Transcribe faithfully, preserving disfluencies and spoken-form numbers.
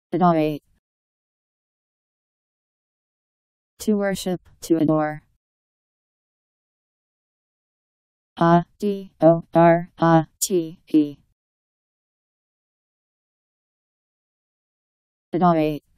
Adorate. To worship, to adore. A D O R A T E. Adorate.